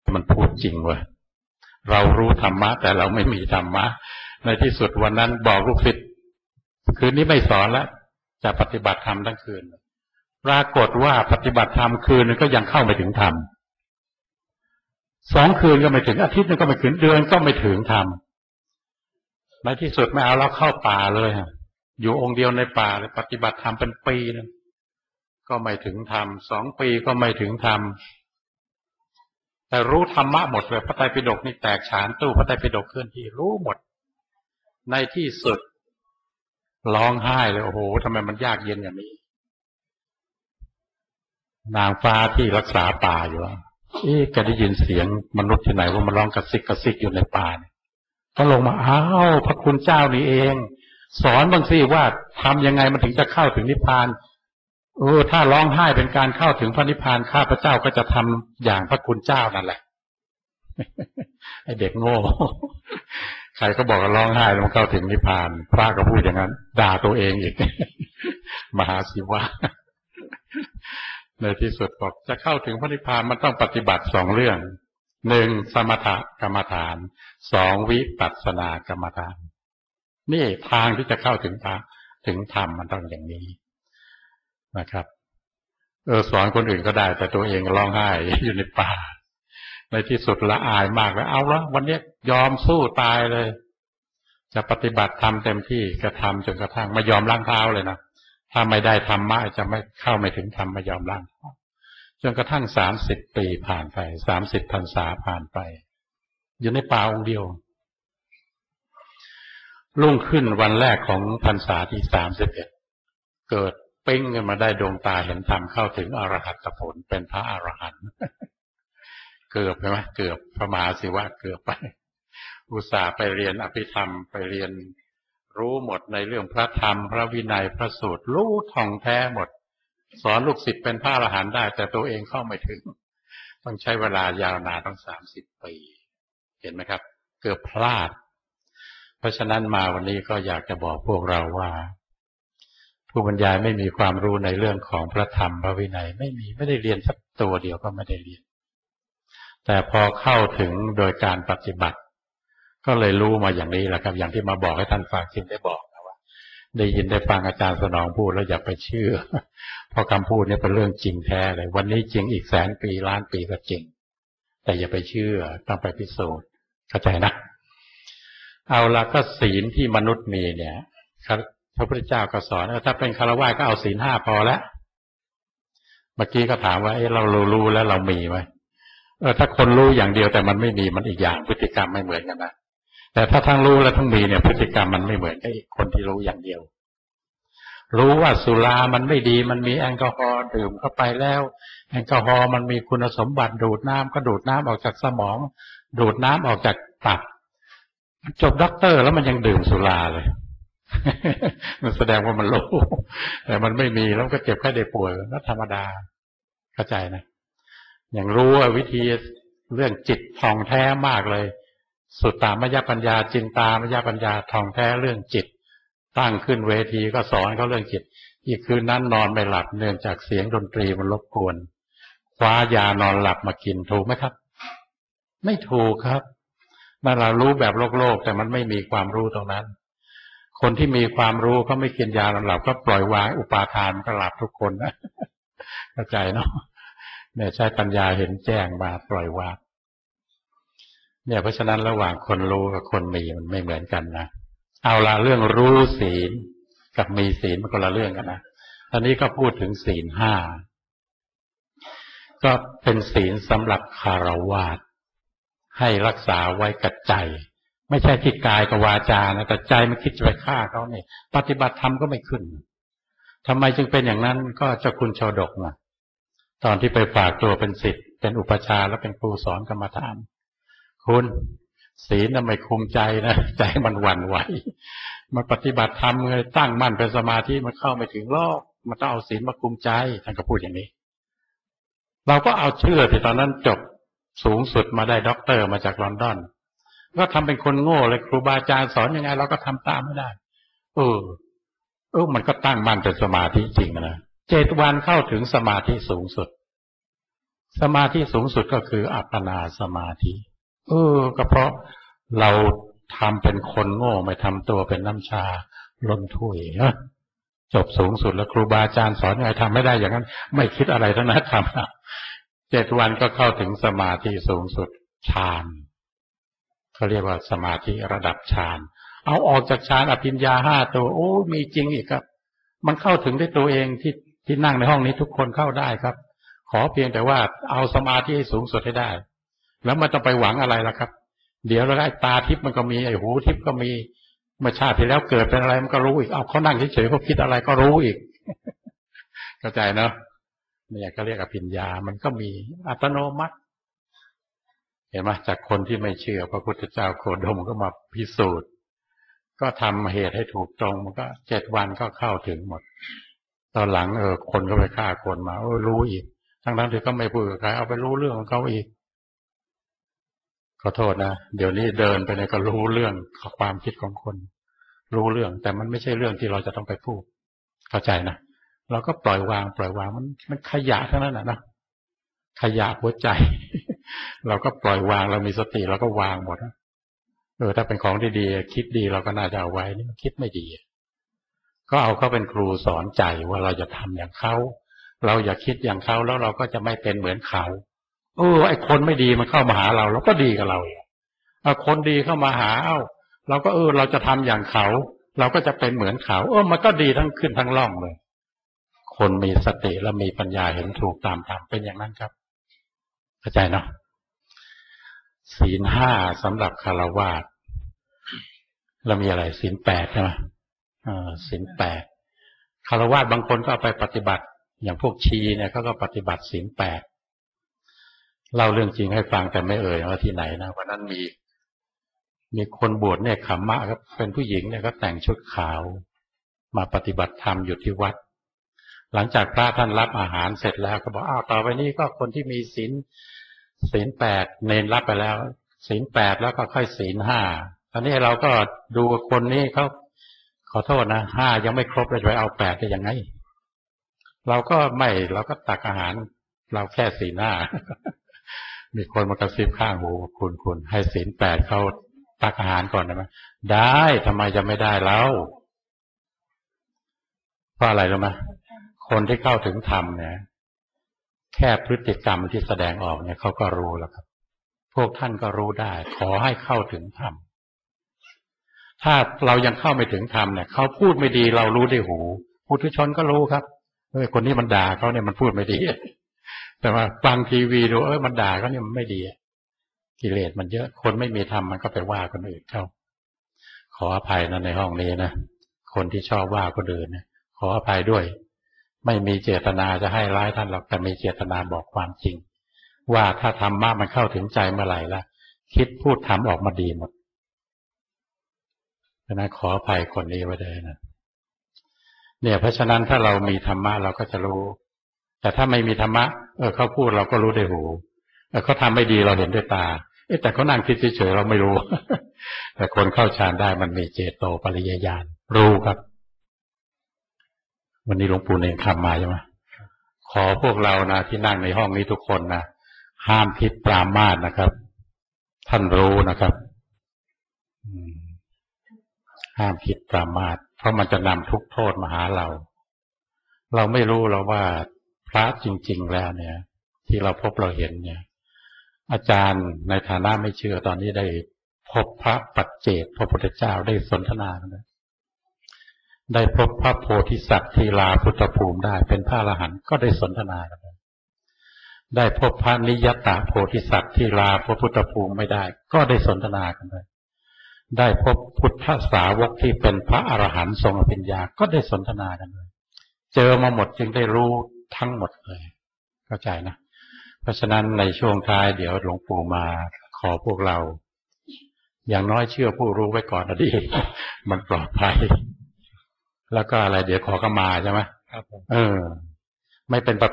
มันพูดจริงเว้ยเรารู้ธรรมะแต่เราไม่มีธรรมะในที่สุดวันนั้นบอกลูกศิษย์คืนนี้ไม่สอนแล้วจะปฏิบัติธรรมทั้งคืนปรากฏว่าปฏิบัติธรรมคืนนึงก็ยังเข้าไม่ถึงธรรม2 คืนก็ไม่ถึงอาทิตย์นึงก็ไม่ถึงเดือนก็ไม่ถึงธรรมในที่สุดไม่เอาแล้วเข้าป่าเลยอยู่องค์เดียวในป่าเลยปฏิบัติธรรมเป็นปีนึงก็ไม่ถึงธรรม2 ปีก็ไม่ถึงธรรมแต่รู้ธรรมะหมดเลยพระไตรปิฎกนี่แตกฉานตู้พระไตรปิฎกเคลื่อนที่รู้หมดในที่สุดร้องไห้เลยโอ้โหทำไมมันยากเย็นอย่างนี้นางฟ้าที่รักษาป่าอยู่แกได้ยินเสียงมนุษย์ที่ไหนว่ามันร้องกระซิกกระซิกอยู่ในป่าก็ลงมาอ้าวพระคุณเจ้านี่เองสอนบ้างสิว่าทำยังไงมันถึงจะเข้าถึงนิพพานถ้าร้องไห้เป็นการเข้าถึงพระนิพพานข้าพเจ้าก็จะทำอย่างพระคุณเจ้านั่นแหละ ไอเด็กโง่ใครก็บอกว่าร้องไห้แล้วมันเข้าถึงนิพพานพระก็พูดอย่างนั้นด่าตัวเองอีก มหาศิวะ ในที่สุดบอกจะเข้าถึงพระนิพพานมันต้องปฏิบัติ2 เรื่อง 1. สมถกรรมฐาน 2. วิปัสสนากรรมฐานนี่ทางที่จะเข้าถึงธรรมมันต้องอย่างนี้นะครับสอนคนอื่นก็ได้แต่ตัวเองร้องไห้อยู่ในป่าในที่สุดละอายมากแล้วเอาละวันนี้ยอมสู้ตายเลยจะปฏิบัติธรรมเต็มที่กระทำจนกระทั่งไม่ยอมล้างเท้าเลยนะถ้าไม่ได้ธรรมะจะไม่เข้าไม่ถึงธรรมไม่ยอมล้างเท้าจนกระทั่ง30 ปีผ่านไป30 พรรษาผ่านไปอยู่ในป่าองค์เดียวรุ่งขึ้นวันแรกของพรรษาที่31เกิดปิ้งขึ้นมาได้ดวงตาเห็นธรรมเข้าถึงอรหัตผลเป็นพระอรหันต์เกือบใช่ไหมเกือบพระมหาศิวะเกือบไปอุตส่าห์ไปเรียนอภิธรรมไปเรียนรู้หมดในเรื่องพระธรรมพระวินัยพระสูตรรู้ท่องแท้หมดสอนลูกศิษย์เป็นพระอรหันต์ได้แต่ตัวเองเข้าไม่ถึงต้องใช้เวลายาวนานต้อง30 ปีเห็นไหมครับเกือบพลาดเพราะฉะนั้นมาวันนี้ก็อยากจะบอกพวกเราว่าผู้บรรยายไม่มีความรู้ในเรื่องของพระธรรมพระวินัยไม่ได้เรียนสักตัวเดียวก็ไม่ได้เรียนแต่พอเข้าถึงโดยการปฏิบัติก็เลยรู้มาอย่างนี้แหละครับอย่างที่มาบอกให้ท่านฟังจึงได้บอกนะว่าได้ยินได้ฟังอาจารย์สนองพูดแล้วอย่าไปเชื่อเพราะคำพูดนี้เป็นเรื่องจริงแท้เลยวันนี้จริงอีก100,000 ปีล้านปีก็จริงแต่อย่าไปเชื่อต้องไปพิสูจน์เข้าใจนะเอาละก็ศีลที่มนุษย์มีเนี่ยพระพุทธเจ้าก็สอนถ้าเป็นฆราวาสก็เอาศีล 5พอแล้วเมื่อกี้ก็ถามว่าเรารู้แล้วเรามีไหมถ้าคนรู้อย่างเดียวแต่มันไม่มีมันอีกอย่างพฤติกรรมไม่เหมือนกันนะแต่ถ้าทั้งรู้และทั้งมีเนี่ยพฤติกรรมมันไม่เหมือนกับคนที่รู้อย่างเดียวรู้ว่าสุรามันไม่ดีมันมีแอลกอฮอล์ดื่มเข้าไปแล้วแอลกอฮอล์มันมีคุณสมบัติดูดน้ำก็ดูดน้ำออกจากสมองดูดน้ำออกจากตับจบด็อกเตอร์แล้วมันยังดื่มสุราเลย มันแสดงว่ามันรู้แต่มันไม่มีแล้วก็เจ็บไข้ได้ป่วยก็ธรรมดาเข้าใจนะอย่างรู้ว่าวิธีเรื่องจิตท่องแท้มากเลยสุตตามยปัญญาจินตามยปัญญาท่องแท้เรื่องจิตตั้งขึ้นเวทีก็สอนเขาเรื่องจิตอีกคืนนั้นนอนไม่หลับเนื่องจากเสียงดนตรีมันรบกวนคว้ายานอนหลับมากินถูกไหมครับไม่ถูกครับนั่นเรารู้แบบโลกแต่มันไม่มีความรู้ตรงนั้นคนที่มีความรู้เขาไม่กินยานอนหลับก็ปล่อยวางอุปาทานก็หลับทุกคนนะเข้าใจเนาะเนี่ยใช้ปัญญาเห็นแจ้งมาปล่อยวางเนี่ยเพราะฉะนั้นระหว่างคนรู้กับคนมีมันไม่เหมือนกันนะเอาละเรื่องรู้ศีลกับมีศีลมันคนละเรื่องกันนะตอนนี้ก็พูดถึงศีล 5ก็เป็นศีลสำหรับฆราวาสให้รักษาไว้กับใจไม่ใช่ที่กายกับวาจานะแต่ใจมันคิดจะไปฆ่าเขาเนี่ยปฏิบัติธรรมก็ไม่ขึ้นทำไมจึงเป็นอย่างนั้นก็เจ้าคุณชาดกนะตอนที่ไปฝากตัวเป็นศิษย์เป็นอุปชฌาย์แล้วเป็นครูสอนกรรมฐานคุณศีลน่ะไม่คุมใจนะใจมันหวั่นไหวมันปฏิบัติธรรมเลยตั้งมั่นเป็นสมาธิมันเข้าไม่ถึงโลกมันต้องเอาศีลมาคุมใจท่านก็พูดอย่างนี้เราก็เอาเชื่อที่ตอนนั้นจบสูงสุดมาได้ด็อกเตอร์มาจากลอนดอนก็ทำเป็นคนโง่เลยครูบาอาจารย์สอนยังไงเราก็ทำตามไม่ได้มันก็ตั้งมั่นเป็นสมาธิจริงนะ7 วันเข้าถึงสมาธิสูงสุดสมาธิสูงสุดก็คืออัปปนาสมาธิก็เพราะเราทำเป็นคนโง่ไม่ทำตัวเป็นน้ำชาล้นถ้วยจบสูงสุดแล้วครูบาอาจารย์สอนยังไงทำไม่ได้อย่างนั้นไม่คิดอะไรทั้งนั้นทำ7 วันก็เข้าถึงสมาธิสูงสุดฌานเขาเรียกว่าสมาธิระดับฌานเอาออกจากฌานอภิญญา5ตัวมีจริงอีกครับมันเข้าถึงได้ตัวเองที่นั่งในห้องนี้ทุกคนเข้าได้ครับขอเพียงแต่ว่าเอาสมาธิให้สูงสุดให้ได้แล้วมันต้องไปหวังอะไรล่ะครับเดี๋ยวเราได้ตาทิพย์มันก็มีไอ้หูทิพย์ก็มีเมื่อชาติที่แล้วเกิดเป็นอะไรมันก็รู้อีกเอาเขานั่งเฉยๆเขาคิดอะไรก็รู้อีก เข้าใจเนาะเนี่ยก็เรียกอภิญญามันก็มีอัตโนมัติเห็นไหมจากคนที่ไม่เชื่อพระพุทธเจ้าโคดมก็มาพิสูจน์ก็ทำเหตุให้ถูกตรงมันก็7 วันก็เข้าถึงหมดตอนหลังคนก็ไปฆ่าคนมารู้อีกทั้งที่ก็ไม่พูดกับใครเอาไปรู้เรื่องของเขาอีกขอโทษนะเดี๋ยวนี้เดินไปเนี่ยก็รู้เรื่องความคิดของคนรู้เรื่องแต่มันไม่ใช่เรื่องที่เราจะต้องไปพูดเข้าใจนะเราก็ปล่อยวางมันขยะเท่านั้นนะขยะหัวใจ เราก็ปล่อยวางเรามีสติเราก็วางหมดถ้าเป็นของดีๆคิดดีเราก็น่าจะเอาไว้นี่คิดไม่ดีก็เอาเขาเป็นครูสอนใจว่าเราจะทำอย่างเขาเราอย่าคิดอย่างเขาแล้วเราก็จะไม่เป็นเหมือนเขาไอ้คนไม่ดีมันเข้ามาหาเราเราก็ดีกับเราคนดีเข้ามาหาเราก็เราจะทำอย่างเขาเราก็จะเป็นเหมือนเขามันก็ดีทั้งขึ้นทั้งล่องเลยคนมีสติและมีปัญญาเห็นถูกตามธรรมเป็นอย่างนั้นครับเข้าใจเนาะศีล 5สำหรับฆราวาสแล้วมีอะไรศีล 8ใช่ไหมศีล 8ฆราวาสบางคนก็เอาไปปฏิบัติอย่างพวกชีเนี่ยเขาก็ปฏิบัติศีล 8เล่าเรื่องจริงให้ฟังแต่ไม่ว่าที่ไหนนะวันนั้นมีคนบวชเนี่ยขมมะครับเป็นผู้หญิงเนี่ยก็แต่งชุดขาวมาปฏิบัติธรรมอยู่ที่วัดหลังจากพระท่านรับอาหารเสร็จแล้วก็บอกต่อไปนี้ก็คนที่มีศีล 8เนรรับไปแล้วศีล 8แล้วก็ค่อยศีล 5ตอนนี้เราก็ดูคนนี้เขาขอโทษนะ5ยังไม่ครบเลยจะไปเอา8ได้ยังไงเราก็ตักอาหารเราแค่ศีล 5มีคนมากระซิบข้างหูคุณให้ศีล 8เขาตักอาหารก่อนได้ไหมได้ทำไมจะไม่ได้แล้วเพราะอะไรรู้ไหมคนที่เข้าถึงธรรมเนี่ยแค่พฤติกรรมที่แสดงออกเนี่ยเขาก็รู้แล้วครับพวกท่านก็รู้ได้ขอให้เข้าถึงธรรมถ้าเรายังเข้าไม่ถึงธรรมเนี่ยเขาพูดไม่ดีเรารู้ด้วยหูปุถุชนก็รู้ครับคนนี้มันด่าเขาเนี่ยมันพูดไม่ดีแต่ว่าฟังทีวีดูมันด่าเขาเนี่ยมันไม่ดีกิเลสมันเยอะคนไม่มีธรรมมันก็ไปว่าคนอื่นเขาขออภัยนะในห้องนี้นะคนที่ชอบว่าคนอื่นเนี่ยขออภัยด้วยไม่มีเจตนาจะให้ร้ายท่านหรอกแต่มีเจตนาบอกความจริงว่าถ้าธรรมะมันเข้าถึงใจเมื่อไหร่ละคิดพูดทำออกมาดีหมดฉะนั้นขออภัยคนนี้ไว้เลยนะเนี่ยเพราะฉะนั้นถ้าเรามีธรรมะเราก็จะรู้แต่ถ้าไม่มีธรรมะเขาพูดเราก็รู้ด้วยหูเขาทำไม่ดีเราเห็นด้วยตาแต่เขานั่งคิดเฉยๆเราไม่รู้ แต่คนเข้าฌานได้มันมีเจโตปริยญาณรู้ครับวันนี้หลวงปู่เนรคำมาใช่ไหมขอพวกเรานะที่นั่งในห้องนี้ทุกคนนะห้ามคิดปรามาสนะครับท่านรู้นะครับห้ามคิดปรามาสเพราะมันจะนำทุกโทษมาหาเราไม่รู้เราว่าพระจริงๆแล้วเนี่ยที่เราพบเราเห็นเนี่ยอาจารย์ในฐานะไม่เชื่อตอนนี้ได้พบพระปัจเจกพระพุทธเจ้าได้สนทนากันได้พบพระโพธิสัตว์ที่ลาพุทธภูมิได้เป็นพระอรหันต์ก็ได้สนทนากันได้พบพระนิยตโพธิสัตว์ที่ลาพระพุทธภูมิไม่ได้ก็ได้สนทนากันได้พบพุทธสาวกที่เป็นพระอรหันต์ทรงอภิญญาก็ได้สนทนากันเจอมาหมดจึงได้รู้ทั้งหมดเลยเข้าใจนะเพราะฉะนั้นในช่วงท้ายเดี๋ยวหลวงปู่มาขอพวกเราอย่างน้อยเชื่อผู้รู้ไว้ก่อนนะดิมันปลอดภัยแล้วก็อะไรเดี๋ยวขอเข้ามาใช่ไหมครับไม่เป็น